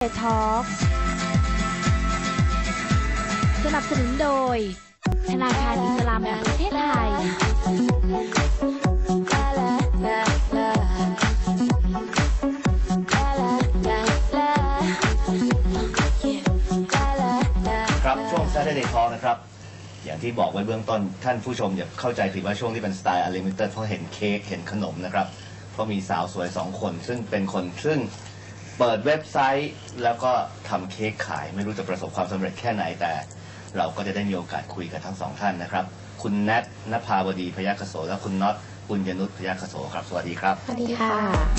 ทอล์กสนับสนุนโดยธนาคารอิสลามแห่งประเทศไทยครับช่วง Saturday Talk นะครับอย่างที่บอกไว้เบื้องต้นท่านผู้ชมอย่าเข้าใจผิดว่าช่วงที่เป็นสไตล์ Unlimited เพราะเห็นเค้กเห็นขนมนะครับเพราะมีสาวสวย2 คนซึ่งเป็นคนซึ่งเปิดเว็บไซต์แล้วก็ทำเค้กขายไม่รู้จะประสบความสำเร็จแค่ไหนแต่เราก็จะได้มีโอกาสคุยกันทั้ง2 ท่านนะครับคุณแนท ณภาวดี พยัคฆโสและคุณน็อต ปุญญนุช พยัคฆโสครับสวัสดีครับสวัสดีค่ะ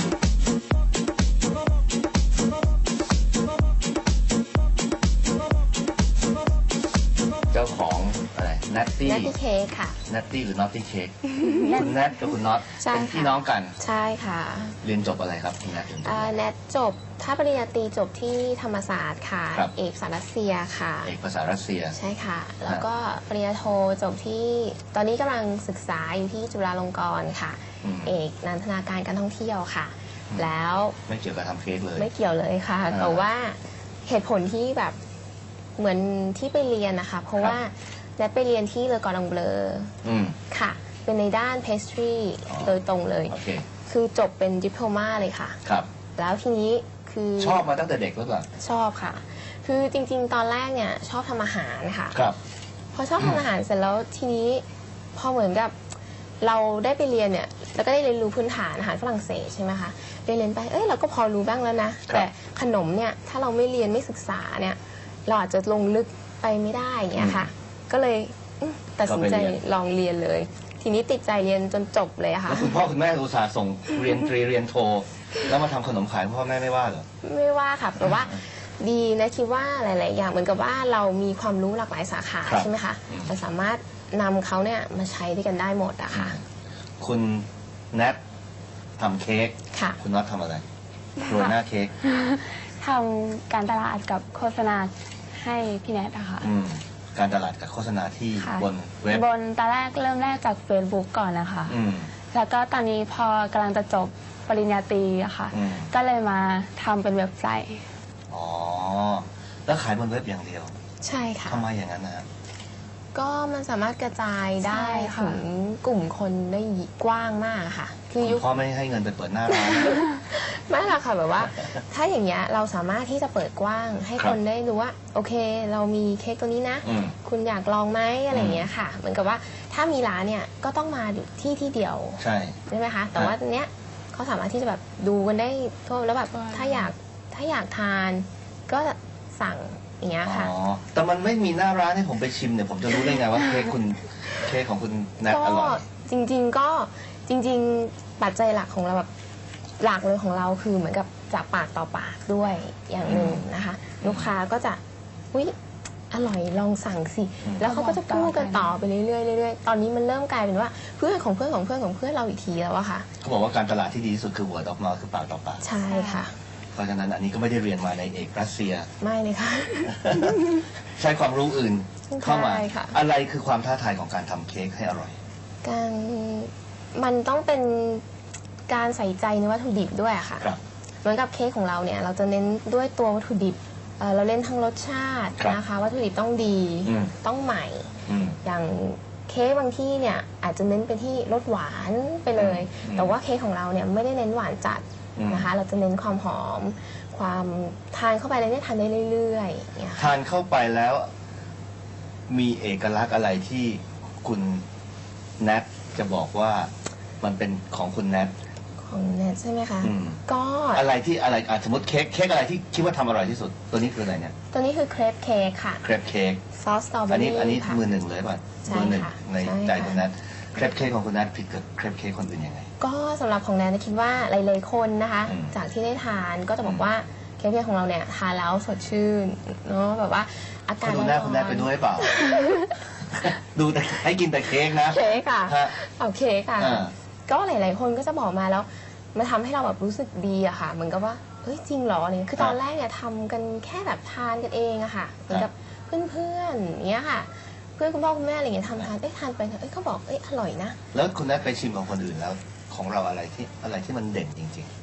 เจ้าของอะไรนัตตี้เค้กค่ะนัตตี้หรือน็อตตี้เค้กคุณแนทกับคุณน็อตเป็นพี่น้องกันใช่ค่ะเรียนจบอะไรครับคุณแนทแนทจบถ้าปริญญาตรีจบที่ธรรมศาสตร์ค่ะเอกภาษารัสเซียค่ะเอกภาษารัสเซียใช่ค่ะแล้วก็ปริญญาโทจบที่ตอนนี้กำลังศึกษาอยู่ที่จุฬาลงกรณ์ค่ะเอกนันทนาการการท่องเที่ยวค่ะแล้วไม่เกี่ยวกับทำเค้กเลยไม่เกี่ยวเลยค่ะแต่ว่าเหตุผลที่แบบเหมือนที่ไปเรียนนะคะเพราะว่าแนทไปเรียนที่เลอกอร์ดองเบลอค่ะเป็นในด้านเพสทรีโดยตรงเลยคือจบเป็นดิปโลมาเลยค่ะครับแล้วทีนี้คือชอบมาตั้งแต่เด็กหรือเปล่าชอบค่ะคือจริงๆตอนแรกเนี่ยชอบทำอาหารค่ะครับพอชอบทำอาหารเสร็จแล้วทีนี้พอเหมือนกับเราได้ไปเรียนเนี่ยแล้วก็ได้เรียนรู้พื้นฐานอาหารฝรั่งเศสใช่ไหมคะเรียนไปเราก็พอรู้บ้างแล้วนะแต่ขนมเนี่ยถ้าเราไม่เรียนไม่ศึกษาเนี่ยเราอาจจะลงลึกไปไม่ได้อย่างเงี้ยค่ะก็เลยตัดสินใจลองเรียนเลยทีนี้ติดใจเรียนจนจบเลยค่ะแล้วคุณพ่อคุณแม่อุตส่าห์ส่งเรียนตรีเรียนโทแล้วมาทำขนมขายพ่อแม่ไม่ว่าเหรอไม่ว่าค่ะเพราะว่าดีนะคิดว่าหลายๆอย่างเหมือนกับว่าเรามีความรู้หลากหลายสาขาใช่ไหมคะเราสามารถนำเขาเนี่ยมาใช้ด้วยกันได้หมดอะค่ะคุณแนททำเค้กคุณน็อตทำอะไรโรยหน้าเค้กทำการตลาดกับโฆษณาให้พี่แนทอะค่ะการตลาดกับโฆษณาที่บนเว็บบนตอนแรกเริ่มแรกจาก Facebook ก่อนนะคะแล้วก็ตอนนี้พอกำลังจะจบปริญญาตรีอะค่ะก็เลยมาทำเป็นเว็บไซต์อ๋อแล้วขายบนเว็บอย่างเดียวใช่ค่ะทำไมอย่างนั้นนะก็มันสามารถกระจายได้ถึงกลุ่มคนได้กว้างมากค่ะคือพ่อไม่ให้เงินไปเปิดหน้าร้านไม่หรอกค่ะแบบว่าถ้าอย่างเงี้ยเราสามารถที่จะเปิดกว้างให้คนได้รู้ว่าโอเคเรามีเค้กตัวนี้นะคุณอยากลองไหมอะไรเงี้ยค่ะเหมือนกับว่าถ้ามีร้านเนี่ยก็ต้องมาที่เดียวใช่ไหมคะแต่ว่าเนี้ยเขาสามารถที่จะแบบดูกันได้ทั่วแล้วแบบถ้าอยากทานก็สั่งอย่างเงี้ยค่ะแต่มันไม่มีหน้าร้านให้ผมไปชิมเนี่ยผมจะรู้ได้ไงว่าเค้กของคุณแนทอร่อยจริงปัจจัยหลักของเราแบบหลักเลยของเราคือเหมือนกับจากปากต่อปากด้วยอย่างหนึ่งนะคะลูกค้าก็จะอุ๊ยอร่อยลองสั่งสิแล้วเขาก็จะพูดกันต่อไปเรื่อยๆตอนนี้มันเริ่มกลายเป็นว่าเพื่อนของเพื่อนของเพื่อนของเพื่อนเราอีกทีแล้วอะค่ะเขาบอกว่าการตลาดที่ดีที่สุดคือ word of mouth คือปากต่อปากใช่ค่ะเพราะฉะนั้นอันนี้ก็ไม่ได้เรียนมาในเอกรัสเซียไม่เลยค่ะใช้ความรู้อื่นเข้ามาอะไรคือความท้าทายของการทำเค้กให้อร่อยมันต้องเป็นการใส่ใจในวัตถุดิบด้วยค่ะเหมือนกับเค้กของเราเนี่ยเราจะเน้นด้วยตัววัตถุดิบเราเล่นทั้งรสชาตินะคะวัตถุดิบต้องดีต้องใหม่อย่างเค้กบางที่เนี่ยอาจจะเน้นไปที่รสหวานไปเลยแต่ว่าเค้กของเราเนี่ยไม่ได้เน้นหวานจัดนะคะเราจะเน้นความหอมความทานเข้าไปแล้วเนี่ยทานได้เรื่อยๆทานเข้าไปแล้วมีเอกลักษณ์อะไรที่คุณแนทจะบอกว่ามันเป็นของคุณแนทของแนทใช่ไหมคะก็อะไรที่อะไรสมมติเค้กอะไรที่คิดว่าทำอร่อยที่สุดตัวนี้คืออะไรเนี่ยตัวนี้คือเครปเค้กค่ะเครปเค้กซอสสตรอเบอรี่อันนี้มือหนึ่งเลยป่ะมือหนึ่งในใจคุณแนทเครปเค้กของคุณแนทผิดกับเครปเค้กคนอื่นยังไงก็สำหรับของแนทคิดว่าหลายๆคนนะคะจากที่ได้ทานก็จะบอกว่าเค้กของเราเนี่ยทานแล้วสดชื่นเนาะแบบว่าอากาศดูหน้าคุณแนทไปด้วยเปล่าดูแต่ให้กินแต่เค้กนะเค้กค่ะเอาเค้กค่ะก็หลายๆคนก็จะบอกมาแล้วมาทำให้เราแบบรู้สึกดีอะค่ะเหมือนกับว่าเฮ้ยจริงเหรออะไรคือตอนแรกเนี่ยทำกันแค่แบบทานกันเองอะค่ะเหมือนกับเพื่อนๆอย่างเงี้ยค่ะเพื่อนคุณพ่อคุณแม่อะไรอย่างเงี้ยทานทานไปเขาบอกอร่อยนะแล้วคุณแนทไปชิมของคนอื่นแล้วของเราอะไรที่มันเด่นจริงๆ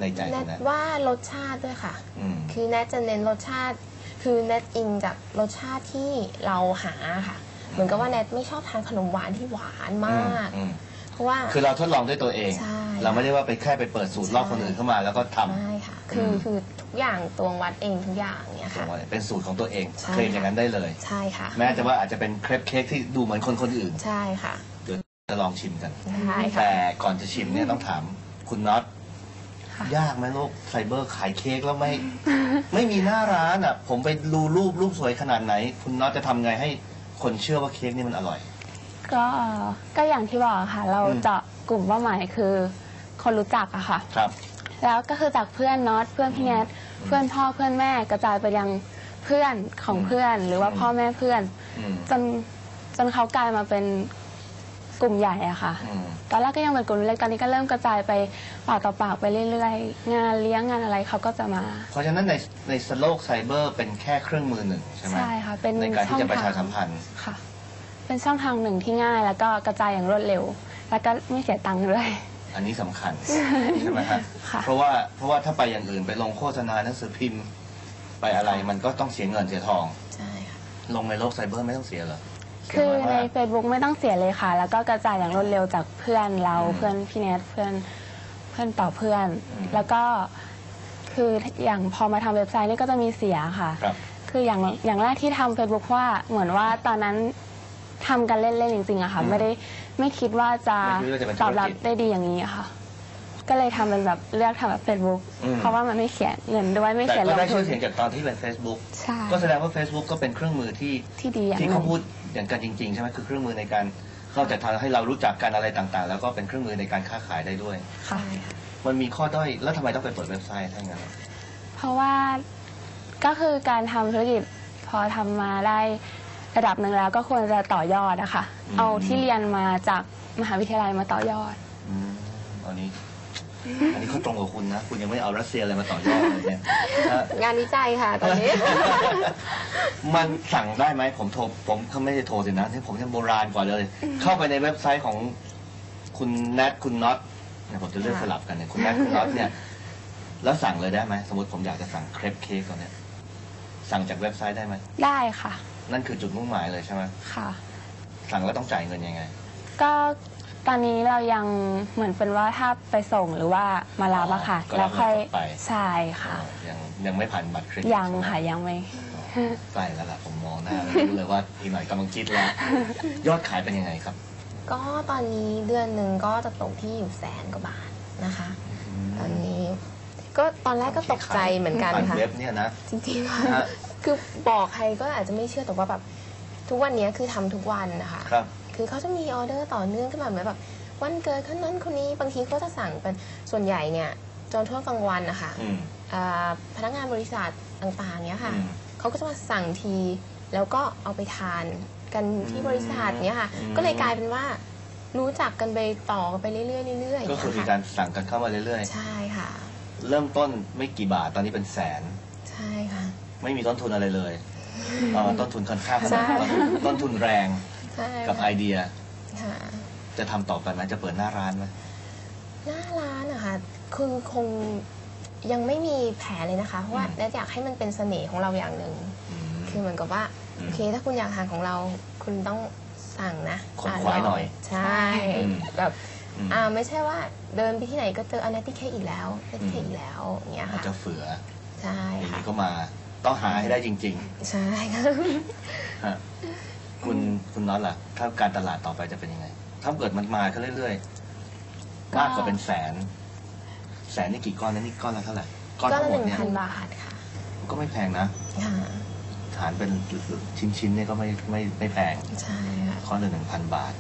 ในใจแนของทแนทว่ารสชาติด้วยค่ะ คือแนทจะเน้นรสชาติ คือแนทอิงจากรสชาติที่เราหาค่ะ เหมือนกับว่าแนทไม่ชอบทานขนมหวานที่หวานมาก เพราะว่าคือเราทดลองด้วยตัวเองใช่เราไม่ได้ว่าไปแค่ไปเปิดสูตรลอกคนอื่นเข้ามาแล้วก็ทำใช่ค่ะ คือทุกอย่างตวงวัดเองทุกอย่างเนี่ยค่ะเป็นสูตรของตัวเองใช่เคลมอย่างนั้นได้เลยใช่ค่ะแม้จะว่าอาจจะเป็นเครปเค้กที่ดูเหมือนคนอื่นใช่ค่ะเดี๋ยวจะลองชิมกันใช่ค่ะแต่ก่อนจะชิมเนี่ยต้องถามคุณน็อตค่ะยากไหมลูกไซเบอร์ขายเค้กแล้วไม่ ไม่มีหน้าร้านอ่ะ ผมไปดูรูปสวยขนาดไหน คุณน็อตจะทำไงให้คนเชื่อว่าเค้กนี่มันอร่อยก็อย่างที่บอกค่ะ เราเจาะกลุ่มเป้าหมายคือคนรู้จักอะค่ะครับแล้วก็คือจากเพื่อนน็อตเพื่อนพี่แนทเพื่อนพ่อเพื่อนแม่กระจายไปยังเพื่อนของเพื่อน หรือว่าพ่อแม่เพื่อน จนเขากลายมาเป็นกลุ่มใหญ่อะค่ะตอนแรกก็ยังเป็นกลุ่มเล็กตอนนี้ก็เริ่มกระจายไปปากต่อปากไปเรื่อยๆงานเลี้ยงงานอะไรเขาก็จะมาเพราะฉะนั้นในโลกไซเบอร์เป็นแค่เครื่องมือหนึ่งใช่ไหมใช่ค่ะเป็นในการที่จะช่องประทางชาสัมพันธ์ค่ะ เป็นช่องทางหนึ่งที่ง่าย แล้วก็กระจายอย่างรวดเร็ว แล้วก็ไม่เสียตังค์ด้วยอันนี้สำคัญใช่ไหมฮะค่ะเพราะว่าถ้าไปอย่างอื่นไปลงโฆษณาหนังสือพิมพ์ไปอะไรมันก็ต้องเสียเงินเสียทองใช่ค่ะลงในโลกไซเบอร์ไม่ต้องเสียเหรอคือในเสียน้ยมาก Facebook ไม่ต้องเสียเลยค่ะ แล้วก็กระจายอย่างรวดเร็วจากเพื่อนเราเพื่อนพี่แนทเพื่อนต่อเพื่อน แล้วก็คืออย่างพอมาทำเว็บไซต์นี่ก็จะมีเสียค่ะครับคืออย่างแรกที่ทำ Facebook ว่าเหมือนว่าตอนนั้นทำกันเล่นๆจริงๆอะค่ะ ไม่คิดว่าจะไม่คิดว่าจะเป็นธุรกิจตอบรับได้ดีอย่างนี้อะค่ะ ก็เลยทำเป็นแบบเลือกทำแบบ Facebook เพราะว่ามันไม่เสียเงินด้วยไม่แต่เสียลก็งได้ทุชื่อน เสียงจากตอนที่เป็น Facebook ใช่ก็แสดงว่า Facebook ก็เป็นเครื่องมือที่ดีอย่างหที่นึ่เขางพูดอย่างกันจริงๆใช่ไหมคือเครื่องมือในการนอกจากทำให้เรารู้จักกันอะไรต่างๆ แล้วก็เป็นเครื่องมือในการค้าขายได้ด้วยค่ะมันมีข้อด้อยแล้วทำไมต้องไปเปิดเว็บไซต์ถ้าอย่างนั้นเพราะว่าก็คือการทำธุรกิจพอทำมาได้ระดับหนึ่งแล้วก็ควรจะต่อยอดอะค่ะ เอาที่เรียนมาจากมหาวิทยาลัยมาต่อยอดอันนี้เขาตรงกับคุณนะ คุณยังไม่เอารัสเซียอะไรมาต่อยอดเลยเนี่ยงานวิจัยค่ะตอนนี้มันสั่งได้ไหมผมเขาไม่ได้โทรสินะที่ผมยังโบราณกว่าเลย เข้าไปในเว็บไซต์ของคุณแนทคุณน็อตเนี่ยผมจะเลือกสลับกันเนี่ยคุณแนทคุณน็อตเนี่ยแล้วสั่งเลยได้ไหมสมมติผมอยากจะสั่งเครปเค้กตัวเนี้ยสั่งจากเว็บไซต์ได้ไหมได้ค่ะนั่นคือจุดมุ่งหมายเลยใช่ไหมค่ะสั่งแล้วต้องจ่ายเงินยังไงก็ตอนนี้เรายังเหมือนเป็นว่าถ้าไปส่งหรือว่ามารับอะค่ะก็รับแล้วค่อยเงินสดไปใช่ค่ะยังไม่ผ่านบัตรเครดิตยังใช่ไหมค่ะยังไม่ใกล้แล้วล่ะผมมองหน้าแล้วรู้เลยว่าอีกหน่อยกำลังคิดแล้ว ยอดขายเป็นยังไงครับก็ตอนนี้เดือนหนึ่งก็จะตกที่อยู่100,000 กว่าบาทนะคะ ตอนนี้ ก็ตอนแรกก็ตกใจเหมือนกันผ่านค่ะเว็บเนี่ยนะจริงๆค่ะคือบอกใครก็อาจจะไม่เชื่อแต่ว่าแบบทุกวันนี้คือทำทุกวันนะคะครับคือเขาจะมีออเดอร์ต่อเนื่องขึ้นมาเหมือนแบบวันเกิดคนนั้นคนนี้บางทีเขาจะสั่งเป็นส่วนใหญ่เนี่ยจนทั่วกลางวันนะคะ พนักงานบริษัทต่างๆเนี้ยค่ะเขาก็จะมาสั่งทีแล้วก็เอาไปทานกันที่บริษัทเนี้ยค่ะ ก็เลยกลายเป็นว่ารู้จักกันไปต่อกันไปเรื่อยๆเรื่อยๆก็คือมีการสั่งกันเข้ามาเรื่อยใช่ค่ะๆ เริ่มต้นไม่กี่บาทตอนนี้เป็นแสนใช่ค่ะไม่มีต้นทุนอะไรเลยต้นทุนค่อนข้างใช่ต้นทุนแรงใช่กับไอเดียค่ะจะทำต่อไปไหมจะเปิดหน้าร้านไหมหน้าร้านนะคะคือคงยังไม่มีแผนเลยนะคะ เพราะว่าแนทอยากให้มันเป็นเสน่ห์ของเราอย่างหนึ่ง คือเหมือนกับว่าโอเคถ้าคุณอยากทานของเราคุณต้องสั่งนะขนขวายหน่อยใช่แบบไม่ใช่ว่าเดินไปที่ไหนก็เจออันนี้ที่แค่อีกแล้วที่แค่อีกแล้วอย่างเงี้ยอาจค่ะจะเฟือใช่อย่างค่ะนี้ก็มาต้องหาให้ได้จริงใช่ค่ะๆฮะคุณน็อตล่ะ ถ้าการตลาดต่อไปจะเป็นยังไง ถ้าเกิดมันมาขึ้นเรื่อยๆ มากกว่าเป็นแสนนี่กี่ก้อนนะนี่ก้อนละเท่าไหร่ก้อนก็ทั้ละงหมดเนี่ย 1,000 บาทค่ะก็ไม่แพงนะค่ะฐานเป็นชิ้นๆเนี่ยก็ไม่แพงใช่ค่ะข้อละ1,000 บาท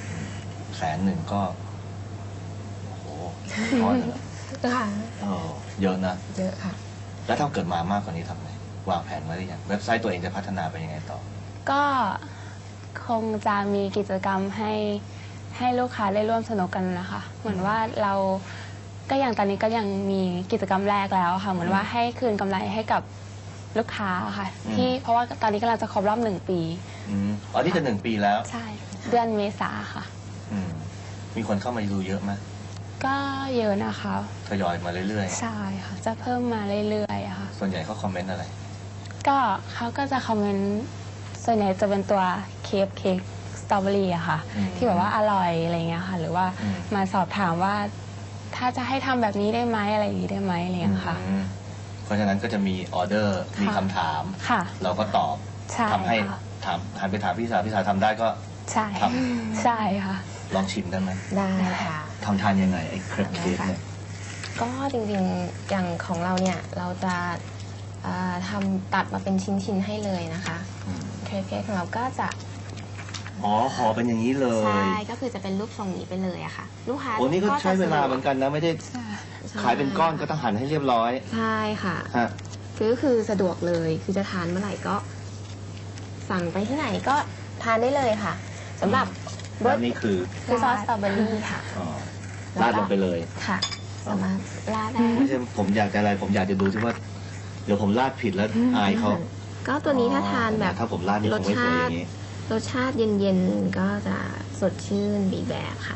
100,000ก็โอ้โหก้อนหนึ่งอะค่ะเยอะนะเยอะค่ะแล้วถ้าเกิดมามากกว่านี้ทำไงวางแผนไว้หรือยังเว็บไซต์ตัวเองจะพัฒนาไปยังไงต่อก็คงจะมีกิจกรรมให้ลูกค้าได้ร่วมสนุกกันนะคะ เหมือนว่าเราก็อย่างตอนนี้ก็ยังมีกิจกรรมแรกแล้วค่ะ เหมือนว่าให้คืนกำไรให้กับลูกค้าค่ะ ที่เพราะว่าตอนนี้กำลังจะครบรอบ1 ปีอ๋อนี่จะ1 ปีแล้วใช่ เดือนเมษาค่ะมีคนเข้ามาดูเยอะไหมก็เยอะนะคะทยอยมาเรื่อยใช่ค่ะจะเพิ่มมาเรื่อยๆอะค่ะๆส่วนใหญ่เขาคอมเมนต์อะไรก็เขาก็จะคอมเมนต์ส่วนใหญ่จะเป็นตัวเค้กสตรอเบอรี่อะค่ะ ที่แบบว่าอร่อยอะไรเงี้ยค่ะ หรือว่ามาสอบถามว่าถ้าจะให้ทำแบบนี้ได้ไหมอะไรอย่างนี้ได้ไหมอะไรเงี้ยค่ะเพราะฉะนั้นก็จะมีออเดอร์มีคำถามค่ะเราก็ตอบใช่ทำให้ค่ะถามหันไปถามพี่สาวทำได้ก็ใช่ทใช่ค่ะลองชิมได้ไหมได้ค่ะทำทานยังไงไอ้เครปเค้กเนี่ยก็จริงๆอย่างของเราเนี่ยเราจะทำตัดมาเป็นชิ้นๆให้เลยนะคะเครปเค้กของเราก็จะอ๋อห่อเป็นอย่างนี้เลยใช่ก็คือจะเป็นรูปทรงนี้ไปเลยอะค่ะ ลูกค้าโอ้นี่ก็ใช้เวลาเหมือนกันนะไม่ได้ขายเป็นก้อนก็ต้องหั่นให้เรียบร้อยใช่ค่ะฮะคือสะดวกเลยคือจะทานเมื่อไหร่ก็ สั่งไปที่ไหนก็ทานได้เลยค่ะสำหรับแล้วนี่คือซอสสตรอเบอรี่ค่ะอ๋อราดลงไปเลยค่ะสามารถราดได้ไม่ใช่ผมอยากจะอะไรผมอยากจะดูที่ว่า เดี๋ยวผมราดผิดแล้วอายเขาก็ตัวนี้ถ้าทานแบบถ้าผมราดนี่คงไม่สวยอย่างนี้รสชาติเย็นๆก็จะสดชื่นอีกแบบค่ะ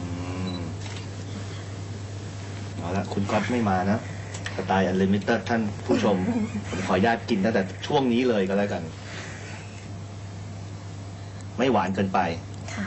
เอาละคุณก๊อตไม่มานะสไตล์ Unlimited ท่านผู้ชม ผมขออนุญาตกินตั้งแต่ช่วงนี้เลยก็แล้วกัน ไม่หวานเกินไปค่ะ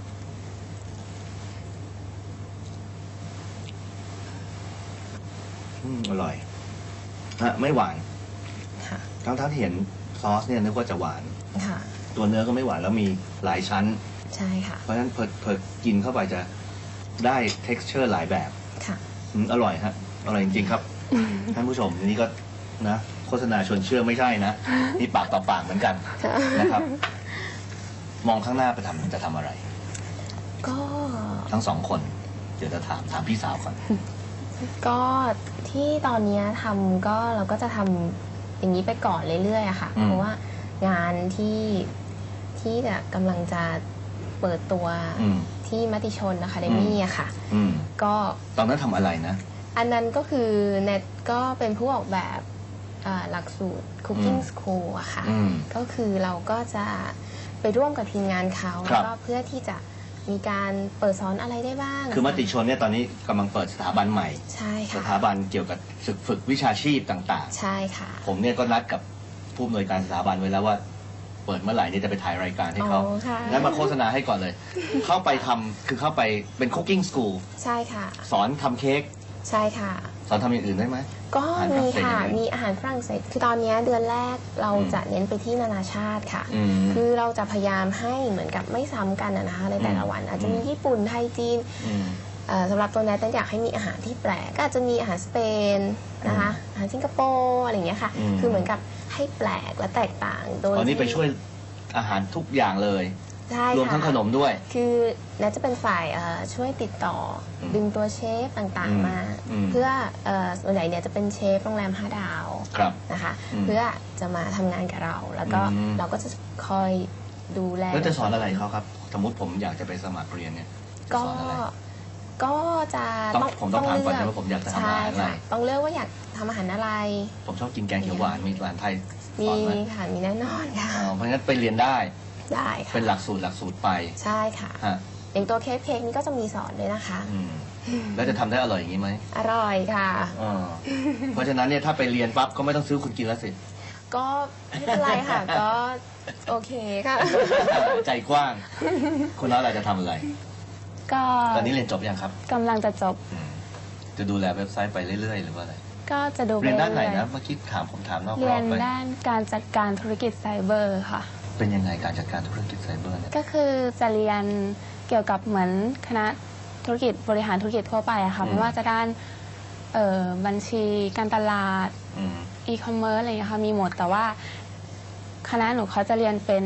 อร่อยฮะไม่หวานค่ะทั้งที่เห็นซอสเนี่ยนึกว่าจะหวานค่ะตัวเนื้อก็ไม่หวานแล้วมีหลายชั้นใช่ค่ะเพราะฉะนั้นเพิดกินเข้าไปจะได้ texture หลายแบบค่ะอร่อยฮะอร่อยจริงๆครับ ท่านผู้ชมนี่ก็นะโฆษณาชวนเชื่อไม่ใช่นะนี่ปากต่อปากเหมือนกันนะครับ มองข้างหน้าไปจะทำอะไรก็ทั้งสองคน เดี๋ยวจะถามพี่สาวก่อนก็ที่ตอนนี้ทำก็เราก็จะทำอย่างนี้ไปก่อนเรื่อยๆอะค่ะ เพราะว่างานที่จะกำลังจะเปิดตัวที่มติชนนะคะเดมี่อะค่ะ ก็ตอนนั้นทำอะไรนะอันนั้นก็คือเน็ตก็เป็นผู้ออกแบบหลักสูตร Cooking School อะค่ะ ก็คือเราก็จะไปร่วมกับทีมงานเขาแล้วก็เพื่อที่จะมีการเปิดสอนอะไรได้บ้างคือมติชนเนี่ยตอนนี้กำลังเปิดสถาบันใหม่ใช่สค่ะถาบันเกี่ยวกับฝึกวิชาชีพต่างใช่ค่ะๆ ผมเนี่ยก็นัดกับผู้อำนวยการสถาบันไว้แล้วว่า เปิดเมื่อไหร่เนี่ยจะไปถ่ายรายการให้เขาอ๋อค่ะงั้นมาโฆษณาให้ก่อนเลย เข้าไปทำคือเข้าไปเป็น Cooking School ใช่ค่ะสอนทำเค้กใช่ค่ะสอนทำอย่างอื่นได้ไหมก็มีค่ะอาหารฝรั่งเศสยังไงมีอาหารฝรั่งเศสคือตอนนี้เดือนแรกเราจะเน้นไปที่นานาชาติค่ะ คือเราจะพยายามให้เหมือนกับไม่ซ้ำกันนะคะในแต่ละวัน อาจจะมีญี่ปุ่นไทยจีนสำหรับตัวแนทอยากให้มีอาหารที่แปลกก็อาจจะมีอาหารสเปนนะคะอาหารสิงคโปร์อะไรอย่างเงี้ยค่ะ คือเหมือนกับให้แปลกและแตกต่างโดยตอนนี้ไปช่วยอาหารทุกอย่างเลยใช่รวมทั้งขค่ะนมด้วยคือแนทจะเป็นฝ่ายช่วยติดต่อดึงตัวเชฟต่างๆมา เพื่อส่วนใหญ่เนี่ยจะเป็นเชฟโรงแรม5 ดาวครับนะคะ เพื่อจะมาทำงานกับเรา แล้วก็เราก็จะคอยดูแลแล้วจะสอนอะไรเขาครับ สมมติผมอยากจะไปสมัครเรียนเนี่ยจะก็สอนอะไรก็จะผมต้องถามก่อนนะเลืว่าผมอยากจะทำใช่อาหารอะไรค่ะต้องเลือกว่าอยากทำอาหารอะไรผมชอบกินแกงเขียวหวานมีร้านไทยสมีอนไหมค่ะมีแน่นอนค่ะเพราะงั้นไปเรียนได้ได้ค่ะเป็นหลักสูตรไปใช่ค่ะฮะอย่างตัวเค้กนี้ก็จะมีสอนด้วยนะคะแล้วจะทำได้อร่อยอย่างนี้ไหมอร่อยค่ะเพราะฉะนั้นเนี่ยถ้าไปเรียนปั๊บก็ไม่ต้องซื้อคุณกินแล้วสิก็ไม่เป็นไรค่ะ ก็โอเคค่ะใจกว้าง คุณน้อยเราจะทำอะไรก็ตอนนี้เรียนจบยังครับกำลังจะจบจะดูแลเว็บไซต์ไปเรื่อยๆหรือว่าอะไรก็จะดูเรียนด้านไหนรื่อยๆนะเมื่อกี้ผมถามนอกรเรีอย บนไปด้านการจัดการธุรกิจไซเบอร์ค่ะเป็นยังไงการจัดการธุรกิจไซเบอร์เนี่ยก็คือจะเรียนเกี่ยวกับเหมือนคณะธุรกิจบริหารธุรกิจทั่วไปอะค่ะไม่ว่าจะด้านบัญชีการตลาดอีคอมเมิร์ซอะไรอย่างเงี้ยค่ะมีหมดแต่ว่าคณะหนูเขาจะเรียนเป็น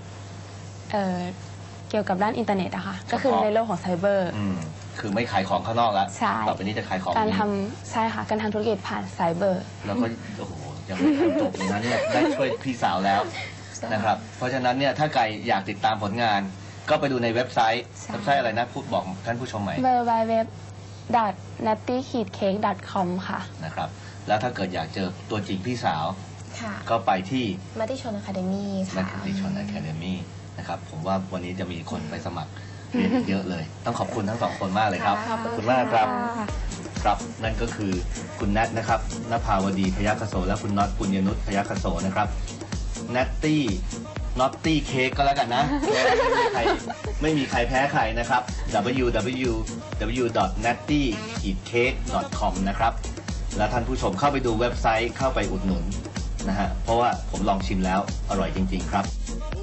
เกี่ยวกับด้านอินเทอร์เน็ตอะค่ะก็คือในโลกของไซเบอร์คือไม่ขายของข้างนอกแล้วใช่ต่อไปนี้จะขายของการทำใช่ค่ะการทำธุรกิจผ่านไซเบอร์แล้วก็โอ้โหยังไม่ทันจบเลยนะเนี่ยได้ช่วยพี่สาวแล้วนะครับเพราะฉะนั้นเนี่ยถ้าใครอยากติดตามผลงาน ก็ไปดูในเว็บไซต์ใช่เว็บไซต์อะไรนะพูดบอกท่านผู้ชมใหม่ www.natty-cake.com ค่ะนะครับแล้วถ้าเกิดอยากเจอตัวจริงพี่สาวค่ะก็ไปที่มติชนอะคาเดมี่นัค่ะกติชนอะคาเดมี่นะครับผมว่าวันนี้จะมีคนไปสมัครเรียนอีกเยอะเลย ต้องขอบคุณทั้งสองคนมากเลยครับขอบคุณมากครับค่ะครับนั่นก็คือคุณแนทนะครับนภาวดีพยัคฆโสและคุณน็อตปุญญนุชพยัคฆโสนะครับแนตตี้น็อตตี้เค้กก็แล้วกันนะ ไม่มีใครแพ้ใครนะครับ www.natty-cake.com นะครับและท่านผู้ชมเข้าไปดูเว็บไซต์เข้าไปอุดหนุนนะฮะเพราะว่าผมลองชิมแล้วอร่อยจริงๆครับ